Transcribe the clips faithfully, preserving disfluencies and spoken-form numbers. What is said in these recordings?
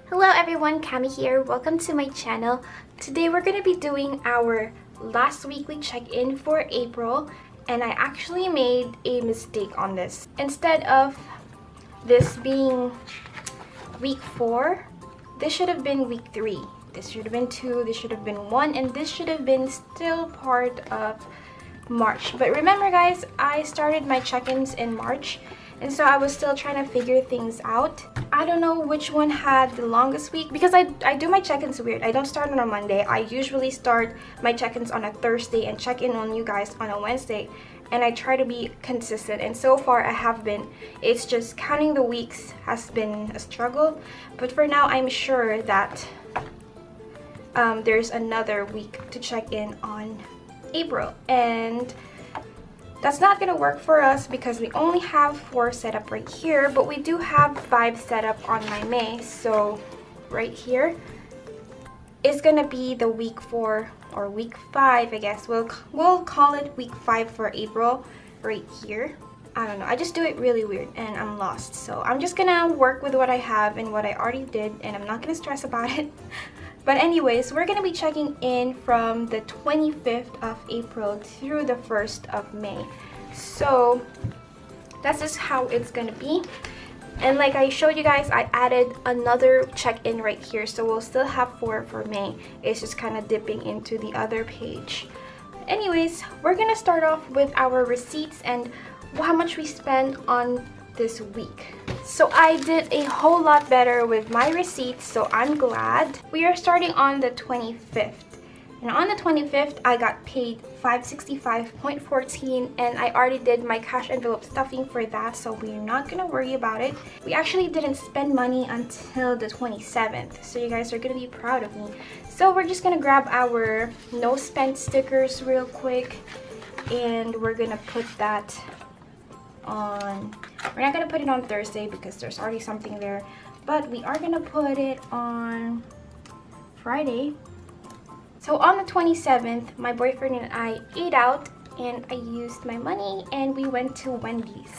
Hello everyone, Cami here. Welcome to my channel. Today we're going to be doing our last weekly check-in for April, and I actually made a mistake on this. Instead of this being week four, this should have been week three. This should have been two, this should have been one, and this should have been still part of March. But remember guys, I started my check-ins in March, and so I was still trying to figure things out. I don't know which one had the longest week because I, I do my check-ins weird. I don't start on a Monday. I usually start my check-ins on a Thursday and check in on you guys on a Wednesday. And I try to be consistent, and so far I have been. It's just counting the weeks has been a struggle. But for now, I'm sure that um, there's another week to check in on April. And that's not gonna work for us because we only have four set up right here, but we do have five set up on my May. So right here is gonna be the week four or week five, I guess. We'll we'll call it week five for April right here. I don't know. I just do it really weird and I'm lost. So I'm just gonna work with what I have and what I already did, and I'm not gonna stress about it. But anyways, we're going to be checking in from the twenty-fifth of April through the first of May. So that's just how it's going to be. And like I showed you guys, I added another check-in right here. So we'll still have four for May. It's just kind of dipping into the other page. Anyways, we're going to start off with our receipts and how much we spend on this week. So I did a whole lot better with my receipts, so I'm glad. We are starting on the twenty-fifth, and on the twenty-fifth I got paid five sixty-five point one four, and I already did my cash envelope stuffing for that, so we're not gonna worry about it. We actually didn't spend money until the twenty-seventh, so you guys are gonna be proud of me. So we're just gonna grab our no spend stickers real quick, and we're gonna put that on. We're not gonna put it on Thursday because there's already something there, but we are gonna put it on Friday. So on the twenty-seventh, my boyfriend and I ate out, and I used my money and we went to Wendy's.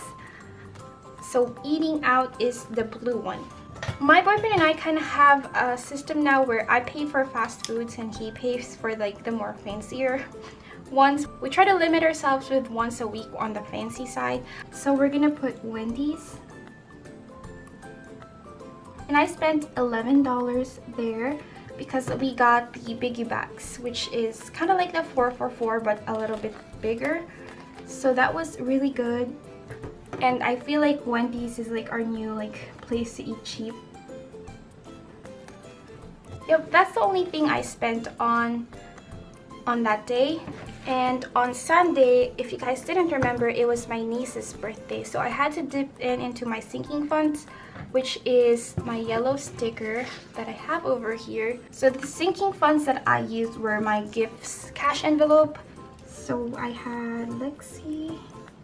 So eating out is the blue one. My boyfriend and I kind of have a system now where I pay for fast foods and he pays for like the more fancier ones. We try to limit ourselves with once a week on the fancy side. So we're gonna put Wendy's, and I spent eleven dollars there because we got the biggie bags, which is kind of like the four for four but a little bit bigger. So that was really good, and I feel like Wendy's is like our new like place to eat cheap. Yep, that's the only thing I spent on on that day. And on Sunday, if you guys didn't remember, it was my niece's birthday, so I had to dip in into my sinking funds, which is my yellow sticker that I have over here. So the sinking funds that I used were my gifts cash envelope. So I had Lexi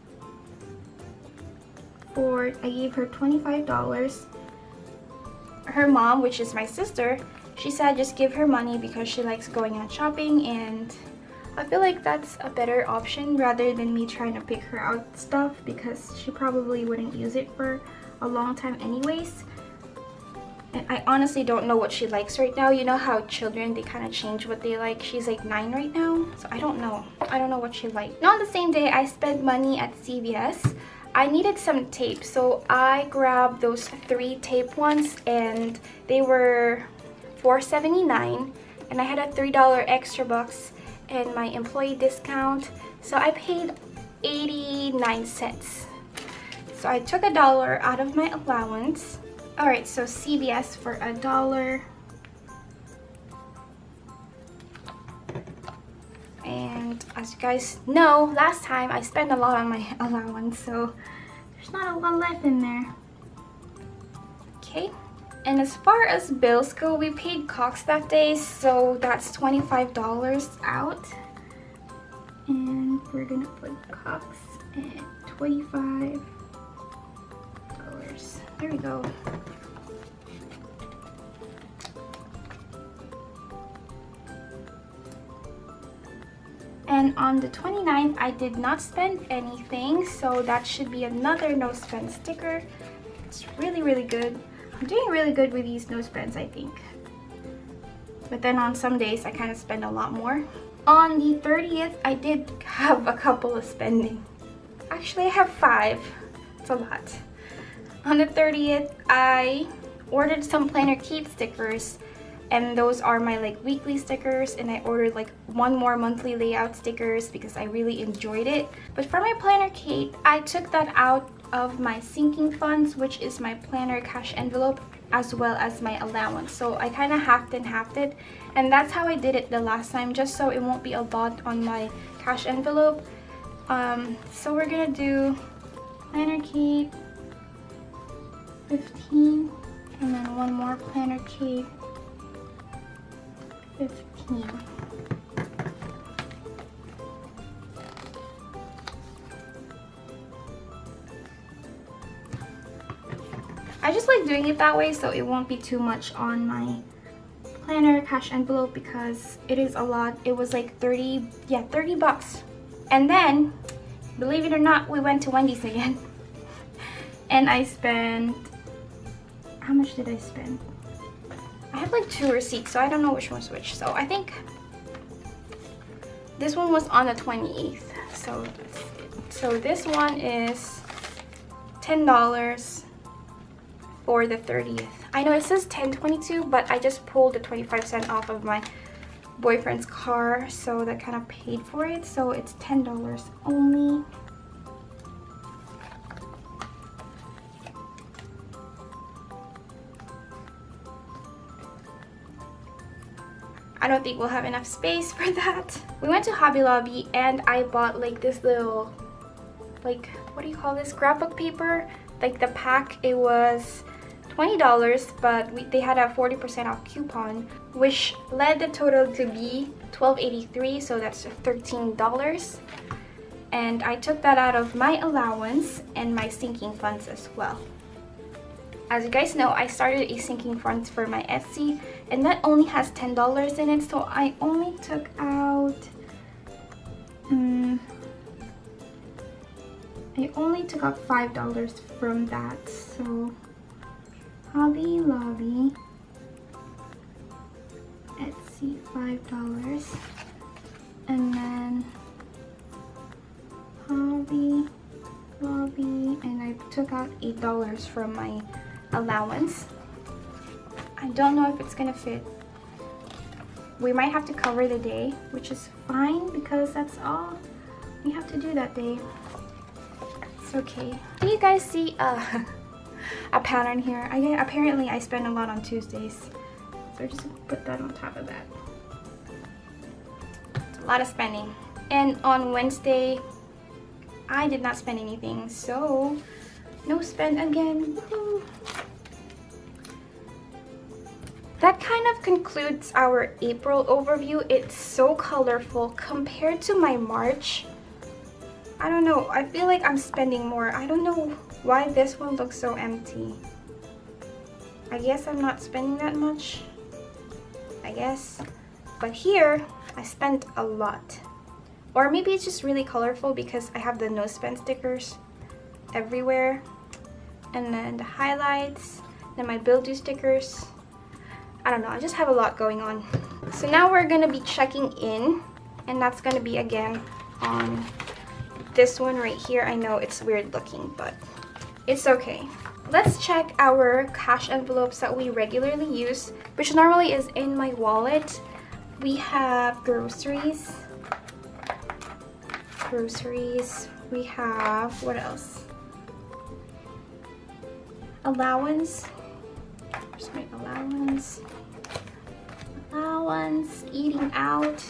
for, I gave her twenty-five dollars. Her mom, which is my sister, she said just give her money because she likes going out shopping, and I feel like that's a better option rather than me trying to pick her out stuff because she probably wouldn't use it for a long time anyways. And I honestly don't know what she likes right now. You know how children, they kind of change what they like. She's like nine right now, so I don't know. I don't know what she likes. And on the same day, I spent money at C V S. I needed some tape, so I grabbed those three tape ones, and they were four seventy-nine, and I had a three dollar extra bucks and my employee discount, so I paid eighty-nine cents. So I took a dollar out of my allowance. All right, so C V S for a dollar, and as you guys know, last time I spent a lot on my allowance, so there's not a lot left in there. Okay. And as far as bills go, we paid Cox that day, so that's twenty-five dollars out. And we're gonna put Cox at twenty-five dollars. There we go. And on the twenty-ninth, I did not spend anything, so that should be another no spend sticker. It's really, really good. I'm doing really good with these nose pens, I think. But then on some days, I kind of spend a lot more. On the thirtieth, I did have a couple of spending. Actually, I have five. It's a lot. On the thirtieth, I ordered some planner keep stickers, and those are my like weekly stickers, and I ordered like one more monthly layout stickers because I really enjoyed it. But for my planner keep, I took that out of my sinking funds, which is my planner cash envelope, as well as my allowance. So I kind of halved and halved it, and that's how I did it the last time, just so it won't be a lot on my cash envelope. Um, so we're gonna do planner keep fifteen, and then one more planner keep fifteen. I just like doing it that way so it won't be too much on my planner cash envelope, because it is a lot. It was like thirty, yeah, thirty bucks. And then, believe it or not, we went to Wendy's again. And I spent, how much did I spend? I have like two receipts, so I don't know which one's which. So I think this one was on the twenty-eighth. So, so this one is ten dollars for the thirtieth. I know it says ten twenty-two, but I just pulled the twenty-five cent off of my boyfriend's car, so that kind of paid for it. So it's ten dollars only. I don't think we'll have enough space for that. We went to Hobby Lobby and I bought like this little, like, what do you call this? Scrapbook paper. Like the pack, it was twenty dollars, but we, they had a forty percent off coupon, which led the total to be twelve eighty-three, so that's thirteen dollars. And I took that out of my allowance and my sinking funds as well. As you guys know, I started a sinking fund for my Etsy, and that only has ten dollars in it, so I only took out um, I only took out five dollars from that. So Hobby Lobby, Etsy, five dollars, and then Hobby Lobby, and I took out eight dollars from my allowance. I don't know if it's gonna fit. We might have to cover the day, which is fine because that's all we have to do that day. It's okay. Do you guys see uh, a pattern here? I apparently I spend a lot on Tuesdays, so just put that on top of that. It's a lot of spending. And on Wednesday, I did not spend anything, so no spend again. Woohoo. That kind of concludes our April overview. It's so colorful compared to my March. I don't know, I feel like I'm spending more. I don't know why this one looks so empty. I guess I'm not spending that much, I guess. But here, I spent a lot. Or maybe it's just really colorful because I have the nose pen stickers everywhere. And then the highlights, then my Build Do stickers. I don't know, I just have a lot going on. So now we're gonna be checking in, and that's gonna be again on this one right here. I know it's weird looking, but it's okay. Let's check our cash envelopes that we regularly use, which normally is in my wallet. We have groceries, groceries, we have, what else? Allowance. Where's my allowance? Allowance, eating out,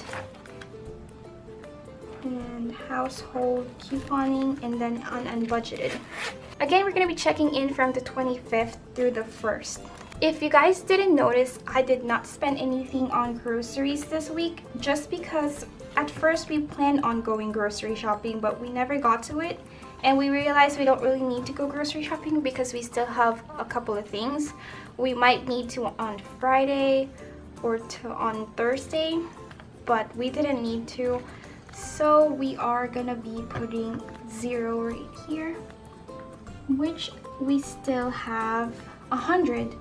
and household couponing, and then on unbudgeted. Again, we're going to be checking in from the twenty-fifth through the first. If you guys didn't notice, I did not spend anything on groceries this week, just because at first we planned on going grocery shopping, but we never got to it. And we realized we don't really need to go grocery shopping because we still have a couple of things. We might need to on Friday or to on Thursday, but we didn't need to. So we are gonna be putting zero right here, which we still have a hundred.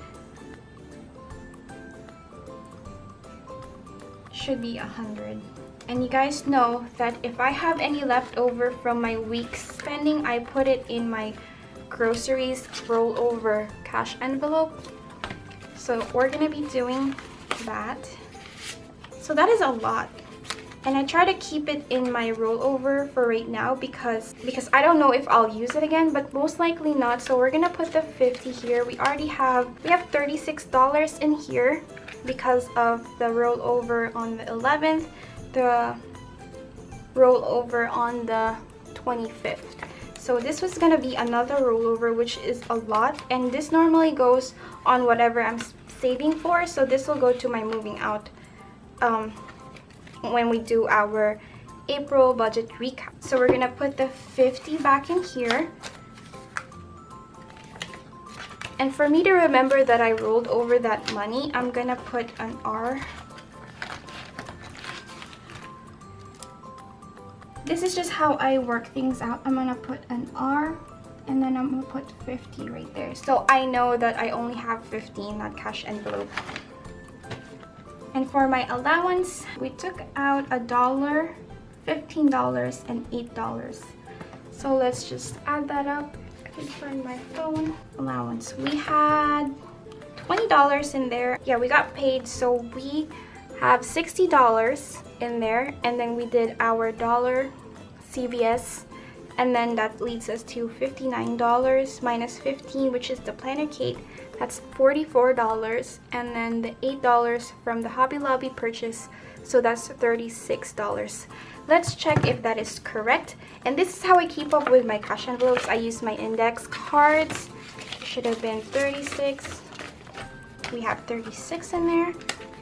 Should be a hundred. And you guys know that if I have any left over from my week's spending, I put it in my groceries rollover cash envelope. So we're gonna be doing that. So that is a lot. And I try to keep it in my rollover for right now because because I don't know if I'll use it again, but most likely not. So we're gonna put the fifty here. We already have we have thirty-six dollars in here because of the rollover on the eleventh, the rollover on the twenty-fifth. So this was gonna be another rollover, which is a lot, and this normally goes on whatever I'm saving for. So this will go to my moving out um, when we do our April budget recap. So we're gonna put the fifty back in here. And for me to remember that I rolled over that money, I'm gonna put an R. This is just how I work things out. I'm gonna put an R and then I'm gonna put fifty right there. So I know that I only have fifty in that cash envelope. And for my allowance, we took out a dollar, fifteen dollars, and eight dollars. So let's just add that up. I can find my phone. Allowance. We had twenty dollars in there. Yeah, we got paid, so we have sixty dollars in there, and then we did our dollar C V S, and then that leads us to fifty-nine dollars minus fifteen, which is the planner cake. That's forty-four dollars, and then the eight dollars from the Hobby Lobby purchase, so that's thirty-six dollars. Let's check if that is correct. And this is how I keep up with my cash envelopes. I use my index cards. It should have been thirty-six. We have thirty-six in there.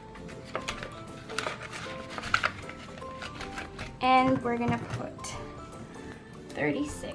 And we're gonna put thirty-six.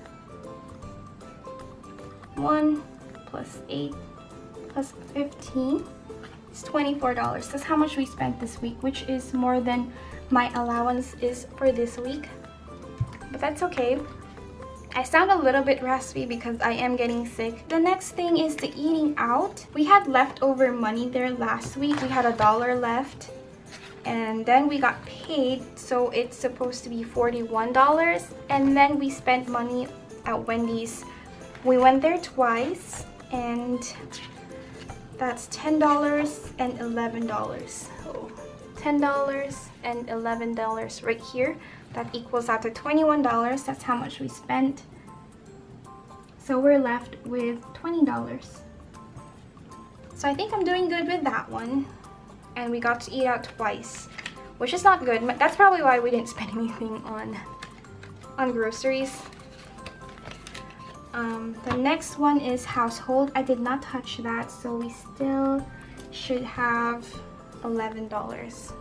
one plus eight plus fifteen is twenty-four dollars. That's how much we spent this week, which is more than my allowance is for this week. But that's okay. I sound a little bit raspy because I am getting sick. The next thing is the eating out. We had leftover money there last week. We had a dollar left. And then we got paid, so it's supposed to be forty-one dollars. And then we spent money at Wendy's. We went there twice, and that's ten dollars and eleven dollars. So ten dollars and eleven dollars right here. That equals out to twenty-one dollars. That's how much we spent. So we're left with twenty dollars. So I think I'm doing good with that one. And we got to eat out twice, which is not good. That's probably why we didn't spend anything on on groceries. Um, the next one is household. I did not touch that, so we still should have eleven dollars.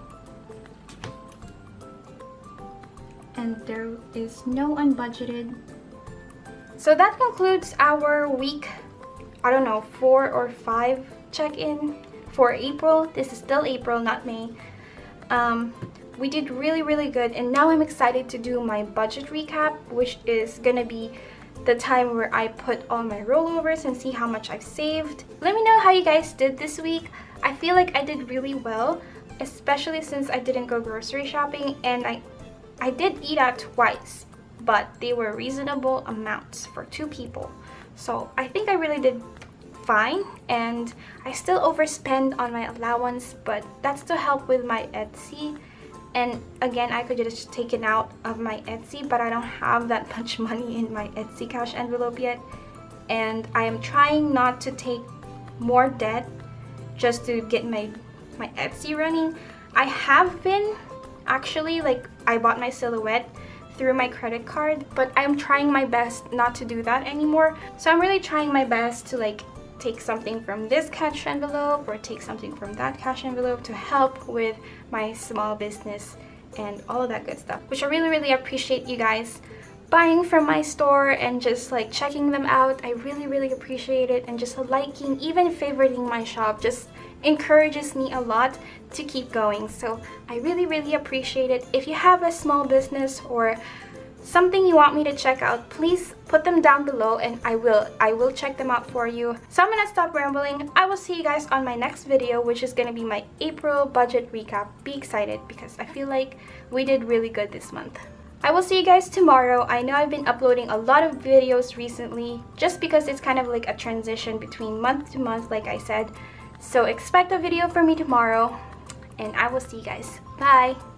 And there is no unbudgeted. So that concludes our week, I don't know, four or five check-in for April. This is still April, not May. Um, we did really, really good, and now I'm excited to do my budget recap, which is gonna be the time where I put all my rollovers and see how much I've saved. Let me know how you guys did this week. I feel like I did really well, especially since I didn't go grocery shopping, and I, I did eat out twice, but they were reasonable amounts for two people. So I think I really did fine, and I still overspend on my allowance, but that's to help with my Etsy. And again, I could just take it out of my Etsy, but I don't have that much money in my Etsy cash envelope yet, and I am trying not to take more debt just to get my my Etsy running. I have been actually, like, I bought my silhouette through my credit card, but I'm trying my best not to do that anymore. So I'm really trying my best to, like, take something from this cash envelope or take something from that cash envelope to help with my small business and all of that good stuff, which I really, really appreciate you guys buying from my store and just like checking them out. I really, really appreciate it, and just liking, even favoriting my shop just encourages me a lot to keep going. So I really, really appreciate it. If you have a small business or something you want me to check out, please put them down below and I will I will check them out for you. So I'm gonna stop rambling. I will see you guys on my next video, which is gonna be my April budget recap. Be excited because I feel like we did really good this month. I will see you guys tomorrow. I know I've been uploading a lot of videos recently just because it's kind of like a transition between month to month, like I said. So expect a video from me tomorrow and I will see you guys. Bye!